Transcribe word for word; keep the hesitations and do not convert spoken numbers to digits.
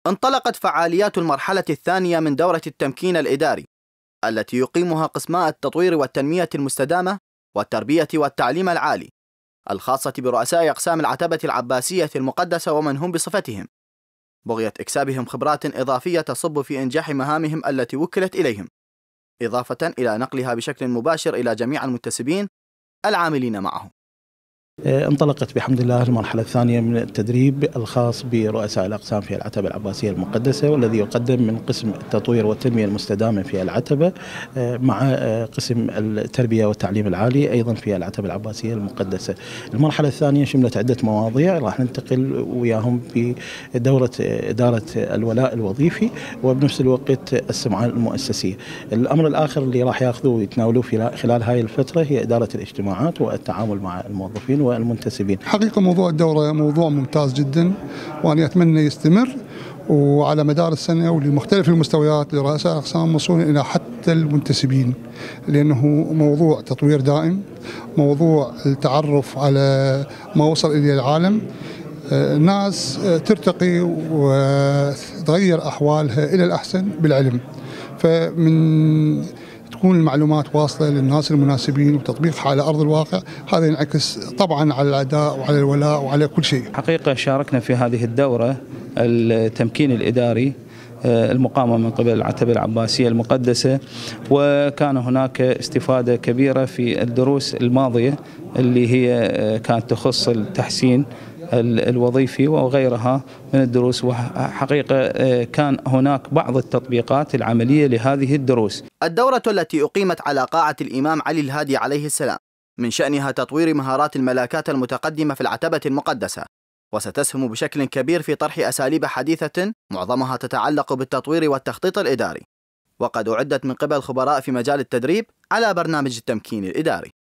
انطلقت فعاليات المرحلة الثانية من دورة التمكين الإداري التي يقيمها قسما التطوير والتنمية المستدامة والتربية والتعليم العالي الخاصة برؤساء أقسام العتبة العباسية المقدسة ومن هم بصفتهم، بغية إكسابهم خبرات إضافية تصب في إنجاح مهامهم التي وكلت إليهم، إضافة إلى نقلها بشكل مباشر إلى جميع المنتسبين العاملين معهم. انطلقت بحمد الله المرحلة الثانية من التدريب الخاص برؤساء الأقسام في العتبة العباسية المقدسة، والذي يقدم من قسم التطوير والتنمية المستدامة في العتبة مع قسم التربية والتعليم العالي أيضا في العتبة العباسية المقدسة. المرحلة الثانية شملت عدة مواضيع راح ننتقل وياهم في دورة إدارة الولاء الوظيفي وبنفس الوقت السمعة المؤسسية. الأمر الآخر اللي راح ياخذوه ويتناولوه في خلال هاي الفترة هي إدارة الاجتماعات والتعامل مع الموظفين والمنتسبين. حقيقة موضوع الدورة موضوع ممتاز جدا، وأنا أتمنى يستمر وعلى مدار السنة ولمختلف المستويات لرؤساء الأقسام وصولا إلى حتى المنتسبين، لأنه موضوع تطوير دائم، موضوع التعرف على ما وصل إليه العالم، الناس ترتقي وتغير أحوالها إلى الأحسن بالعلم، فمن تكون المعلومات واصلة للناس المناسبين وتطبيقها على أرض الواقع، هذا ينعكس طبعا على الأداء وعلى الولاء وعلى كل شيء. حقيقة شاركنا في هذه الدورة التمكين الإداري المقامة من قبل العتبة العباسية المقدسة، وكان هناك استفادة كبيرة في الدروس الماضية اللي هي كانت تخص التحسين الوظيفي وغيرها من الدروس، وحقيقة كان هناك بعض التطبيقات العملية لهذه الدروس. الدورة التي أقيمت على قاعة الإمام علي الهادي عليه السلام من شأنها تطوير مهارات الملاكات المتقدمة في العتبة المقدسة، وستسهم بشكل كبير في طرح أساليب حديثة معظمها تتعلق بالتطوير والتخطيط الإداري، وقد أعدت من قبل خبراء في مجال التدريب على برنامج التمكين الإداري.